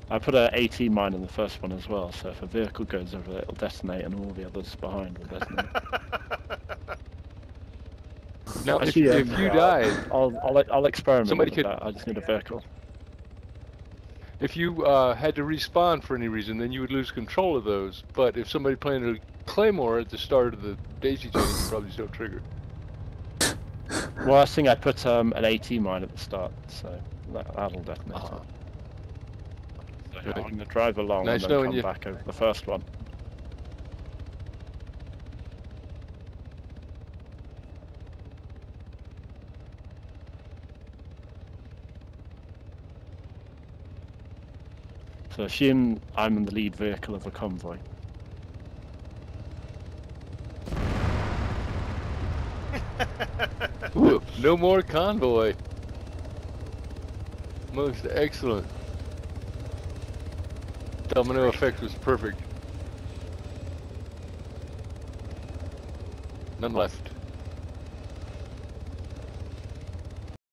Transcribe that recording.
I put a AT mine in the first one as well, so if a vehicle goes over it, it'll detonate and all the others behind will detonate. Now, Actually, if you died, I'll experiment somebody with could. that. I just need a vehicle. If you had to respawn for any reason, then you would lose control of those. But if somebody planted a claymore at the start of the daisy chain, you could probably still trigger. Well, I think I put an AT mine at the start, so that'll detonate it. So Right. I'm going to drive along Nice and then knowing come you. back over the first one. So assume I'm in the lead vehicle of a convoy. Ooh, no more convoy. Most excellent. Domino effect was perfect. None left.